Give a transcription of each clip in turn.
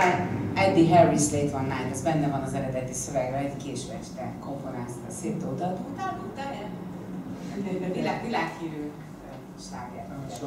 Eddie Harris Late One Night, ez benne van az eredeti szövegben, egy késő este komponázta, szép tóta, világhírű sláger.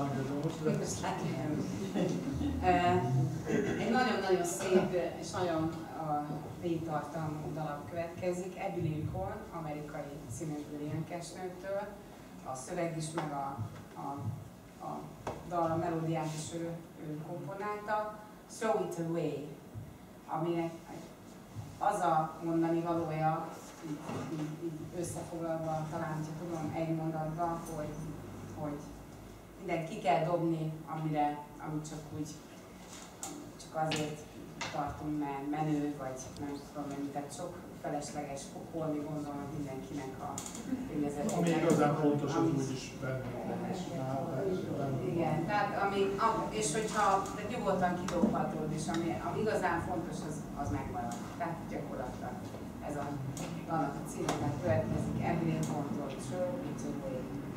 Egy nagyon-nagyon szép és nagyon mélytartalmú darab következik, Abby Lincoln, amerikai színészből énekesnőtől. A szöveg is, meg a dal, a melódiát is ő komponálta. Throw It Away, aminek az a mondani valója, így összefoglalva, talán, ha tudom, egy mondatban, hogy mindent ki kell dobni, amit csak azért tartunk, mert menő, vagy nem tudom, tehát sok felesleges pokolni, gondolom mindenkinek a kényezetében. Ami igazán fontos, az úgyis benne. Igen, tehát és hogyha de nyugodtan kidobhatod, és ami igazán fontos, az megmarad. Tehát gyakorlatilag ez a dalnak a címe, tehát következik Abby Lincoln-tól, Throw It Away.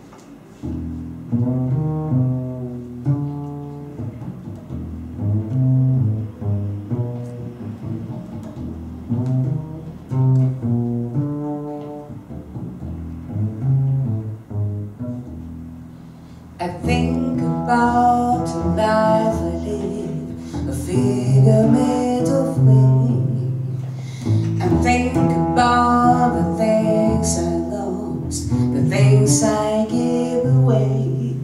I think about the life I live, a figure made of clay. I think about the things I lost, the things I gave away.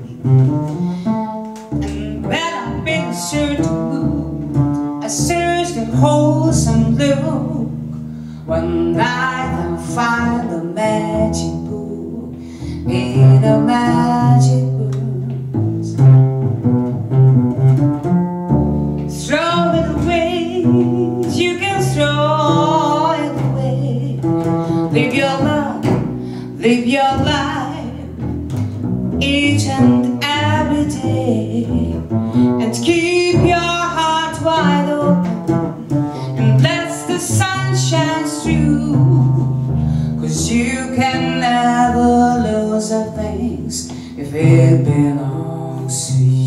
And when I've been sure to move, I search the holes and look. One night I'll find the magic book in a magic book. Throw it away, you can throw it away. Live your love, live your life, each and every day. And keep your heart wide open, and let the sun shine through. 'Cause you can never lose the things if it belongs to you.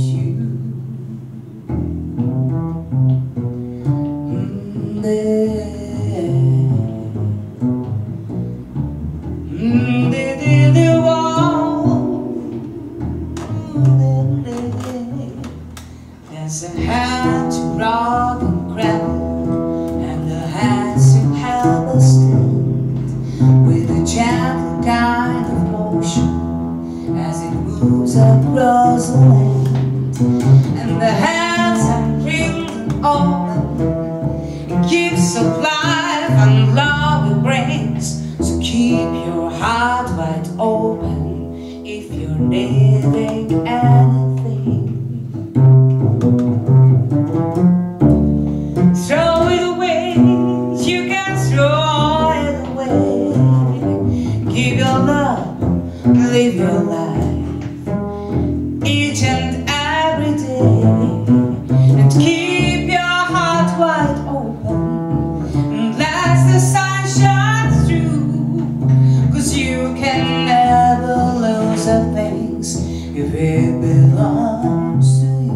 There's a hand to rock and grab, and the hands to help us stand, with a gentle kind of motion as it moves across the land. And the hands are real and open, it gives of life and love it brings. So keep your heart wide open if you're needing anything. Throw it away, you can throw it away. Give your love, live your life, each and every day. And keep your heart wide open, and let the sun shine through. 'Cause you can never lose the things if it belongs to you.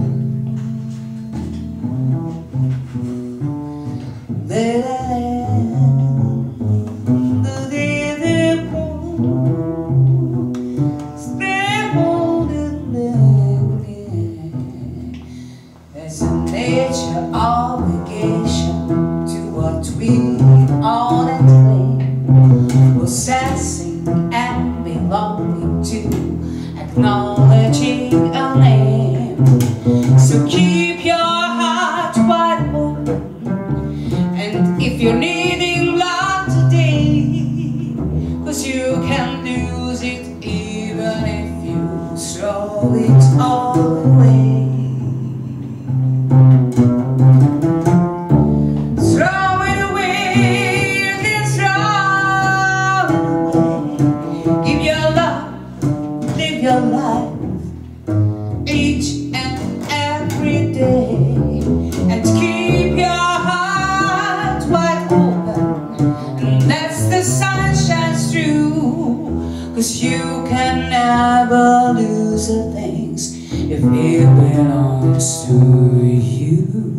There's a nature obligation to what we own and claim, possessing and belonging to, acknowledging a name. So keep your heart wide open, and if you're needing love today, 'cause you can lose it even if you throw it all away. Throw it away, you can throw it away. Give your love, live your life, each and every day. And keep your heart wide open, and let the sun shine through. 'Cause you can never lose the things if it belongs to you.